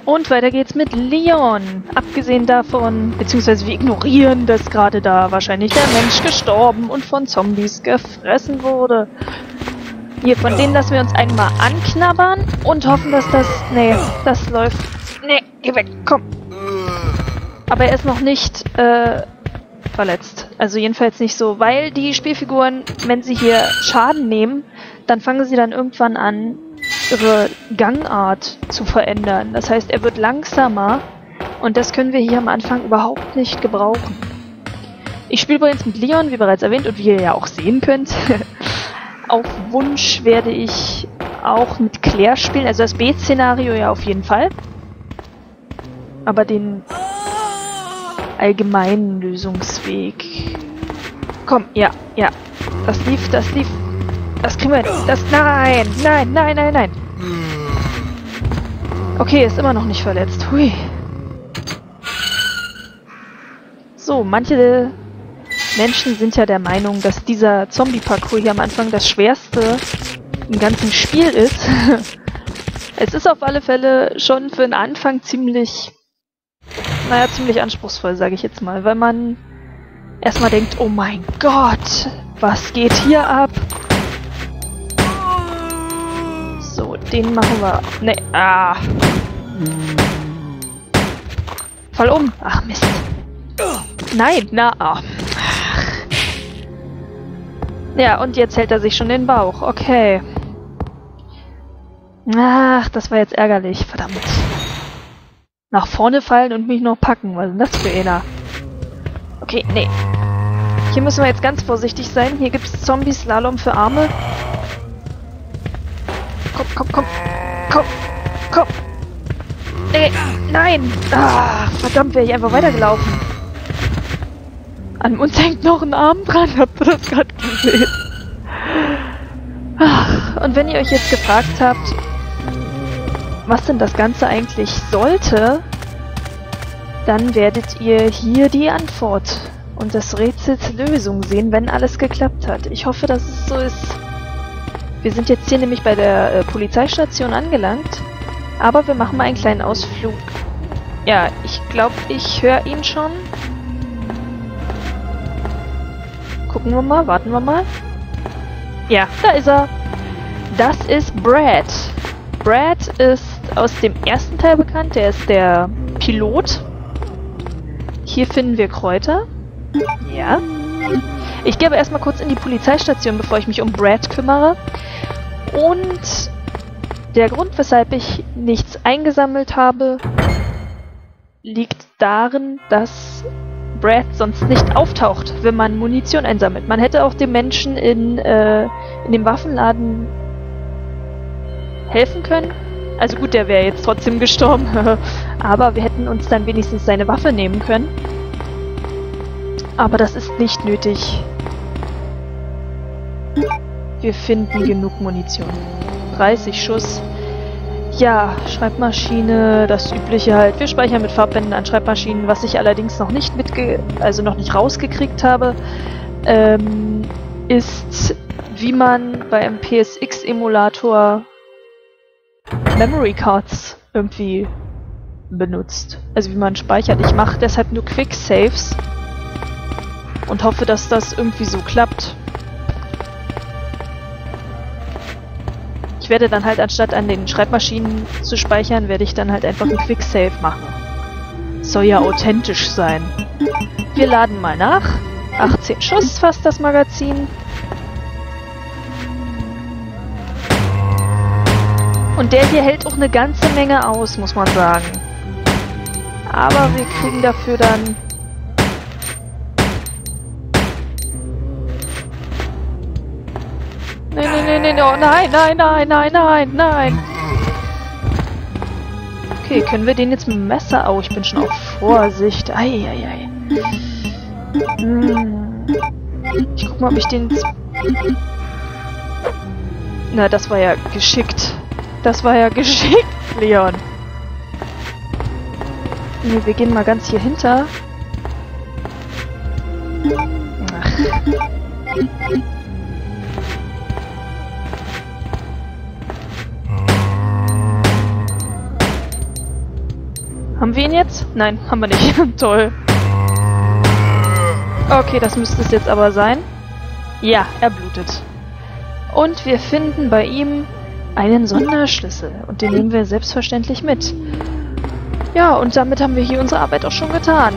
Und weiter geht's mit Leon. Abgesehen davon, beziehungsweise wir ignorieren, dass gerade da wahrscheinlich der Mensch gestorben und von Zombies gefressen wurde. Hier, von denen lassen wir uns einmal anknabbern und hoffen, dass das... Nee, das läuft... Nee, geh weg, komm. Aber er ist noch nicht, verletzt. Also jedenfalls nicht so, weil die Spielfiguren, wenn sie hier Schaden nehmen, dann fangen sie dann irgendwann an, ihre Gangart zu verändern. Das heißt, er wird langsamer und das können wir hier am Anfang überhaupt nicht gebrauchen. Ich spiele übrigens mit Leon, wie bereits erwähnt, und wie ihr ja auch sehen könnt. Auf Wunsch werde ich auch mit Claire spielen, also das B-Szenario ja auf jeden Fall. Aber den allgemeinen Lösungsweg. Komm, ja. Das lief. Das kriegen wir hin. Nein. Okay, ist immer noch nicht verletzt. Hui. So, manche Menschen sind ja der Meinung, dass dieser Zombie-Parcours hier am Anfang das Schwerste im ganzen Spiel ist. Es ist auf alle Fälle schon für den Anfang ziemlich anspruchsvoll, sage ich jetzt mal, weil man erstmal denkt, oh mein Gott, was geht hier ab? So, den machen wir. Ne, Fall um. Ach, Mist. Nein, Ja, und jetzt hält er sich schon den Bauch. Okay. Ach, das war jetzt ärgerlich. Verdammt. Nach vorne fallen und mich noch packen. Was ist denn das für einer? Okay, nee. Hier müssen wir jetzt ganz vorsichtig sein. Hier gibt es Zombie-Slalom für Arme. Komm. Nee, nein. Verdammt, wäre ich einfach weitergelaufen. An uns hängt noch ein Arm dran. Habt ihr das gerade gesehen? Und wenn ihr euch jetzt gefragt habt, was denn das Ganze eigentlich sollte, dann werdet ihr hier die Antwort und das Rätsels Lösung sehen, wenn alles geklappt hat. Ich hoffe, dass es so ist. Wir sind jetzt hier nämlich bei der Polizeistation angelangt, aber wir machen mal einen kleinen Ausflug. Ja, ich glaube, ich höre ihn schon. Gucken wir mal, warten wir mal. Ja, da ist er. Das ist Brad. Brad ist aus dem ersten Teil bekannt, der ist der Pilot. Hier finden wir Kräuter. Ja. Ich gehe aber erstmal kurz in die Polizeistation, bevor ich mich um Brad kümmere. Und der Grund, weshalb ich nichts eingesammelt habe, liegt darin, dass Brad sonst nicht auftaucht, wenn man Munition einsammelt. Man hätte auch dem Menschen in dem Waffenladen helfen können. Also gut, der wäre jetzt trotzdem gestorben. Aber wir hätten uns dann wenigstens seine Waffe nehmen können. Aber das ist nicht nötig. Wir finden genug Munition. 30 Schuss. Ja, Schreibmaschine, das Übliche halt. Wir speichern mit Farbbänden an Schreibmaschinen, was ich allerdings noch nicht noch nicht rausgekriegt habe, ist, wie man bei einem PSX-Emulator Memory Cards irgendwie benutzt. Also wie man speichert. Ich mache deshalb nur Quick Saves und hoffe, dass das irgendwie so klappt. Ich werde dann halt, anstatt an den Schreibmaschinen zu speichern, werde ich dann halt einfach ein Quick Save machen. Soll ja authentisch sein. Wir laden mal nach. 18 Schuss fast das Magazin. Und der hier hält auch eine ganze Menge aus, muss man sagen. Aber wir kriegen dafür dann... Nee, oh nein. Okay, können wir den jetzt mit dem Messer... Oh, ich bin schon auf Vorsicht. Eieiei. Ich guck mal, ob ich den... Na, das war ja geschickt. Leon. Nee, wir gehen mal ganz hier hinter. Ach. Haben wir ihn jetzt? Nein, haben wir nicht. Toll. Okay, das müsste es jetzt aber sein. Ja, er blutet. Und wir finden bei ihm einen Sonderschlüssel. Und den nehmen wir selbstverständlich mit. Ja, und damit haben wir hier unsere Arbeit auch schon getan.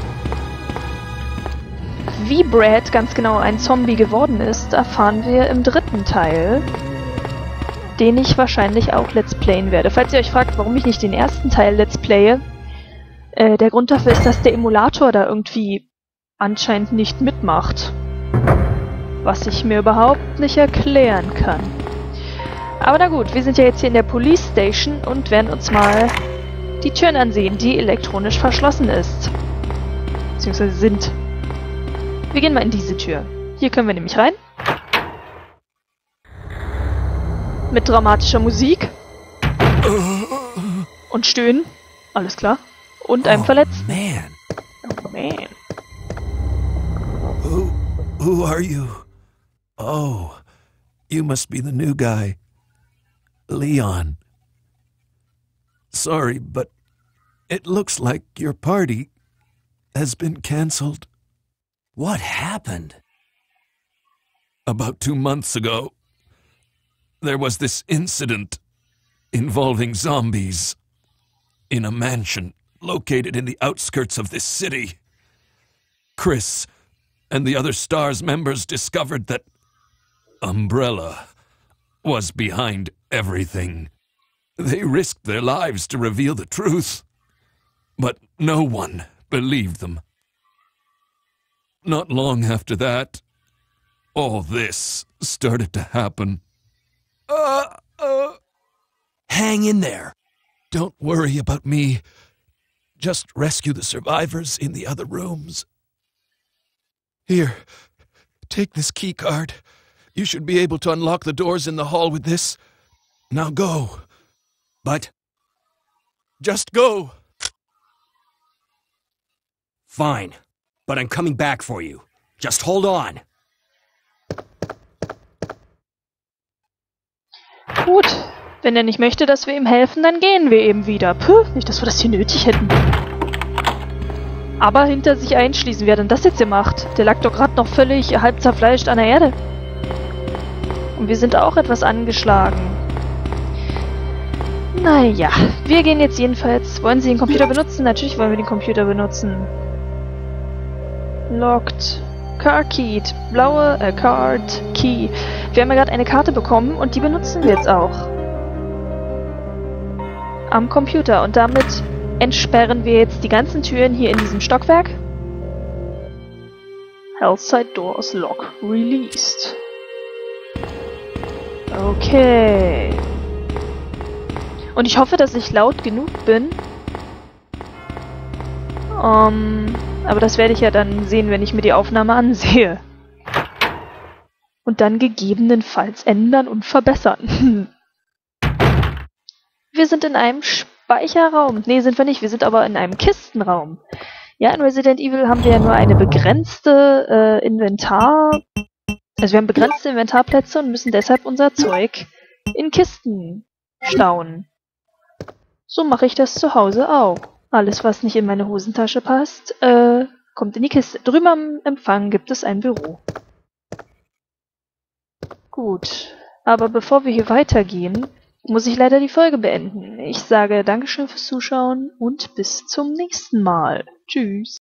Wie Brad ganz genau ein Zombie geworden ist, erfahren wir im 3. Teil, den ich wahrscheinlich auch Let's Playen werde. Falls ihr euch fragt, warum ich nicht den 1. Teil Let's Playe, der Grund dafür ist, dass der Emulator da irgendwie anscheinend nicht mitmacht. Was ich mir überhaupt nicht erklären kann. Aber na gut, wir sind ja jetzt hier in der Police Station und werden uns mal die Türen ansehen, die elektronisch verschlossen ist. Beziehungsweise sind. Wir gehen mal in diese Tür. Hier können wir nämlich rein. Mit dramatischer Musik. Und Stöhnen. Alles klar. Und einem Verletzten. Man. Oh man. Who are you? Oh, you must be the new guy. Leon. Sorry, but it looks like your party has been canceled. What happened? About 2 months ago, there was this incident involving zombies in a mansion located in the outskirts of this city. Chris and the other STARS members discovered that Umbrella was behind everything. They risked their lives to reveal the truth, but no one believed them. Not long after that, all this started to happen. Hang in there. Don't worry about me. Just rescue the survivors in the other rooms. Here, take this key card. You should be able to unlock the doors in the hall with this. Now go. But just go. Fine, but I'm coming back for you. Just hold on. Gut. Wenn er nicht möchte, dass wir ihm helfen, dann gehen wir eben wieder. Puh, nicht, dass wir das hier nötig hätten. Aber hinter sich einschließen, wer denn das jetzt gemacht? Der lag doch gerade noch völlig halb zerfleischt an der Erde. Und wir sind auch etwas angeschlagen. Naja, wir gehen jetzt jedenfalls... Wollen Sie den Computer benutzen? Natürlich wollen wir den Computer benutzen. Locked. Car Keyed. Blaue Card Key. Wir haben ja gerade eine Karte bekommen und die benutzen wir jetzt auch. Am Computer. Und damit entsperren wir jetzt die ganzen Türen hier in diesem Stockwerk. Hellside Doors Lock Released. Okay. Und ich hoffe, dass ich laut genug bin. Aber das werde ich ja dann sehen, wenn ich mir die Aufnahme ansehe. Und dann gegebenenfalls ändern und verbessern. Wir sind in einem Speicherraum. Nee, sind wir nicht. Wir sind aber in einem Kistenraum. Ja, in Resident Evil haben wir ja nur eine begrenzte Also wir haben begrenzte Inventarplätze und müssen deshalb unser Zeug in Kisten stauen. So mache ich das zu Hause auch. Alles, was nicht in meine Hosentasche passt, kommt in die Kiste. Drüben am Empfang gibt es ein Büro. Gut. Aber bevor wir hier weitergehen, muss ich leider die Folge beenden. Ich sage Dankeschön fürs Zuschauen und bis zum nächsten Mal. Tschüss.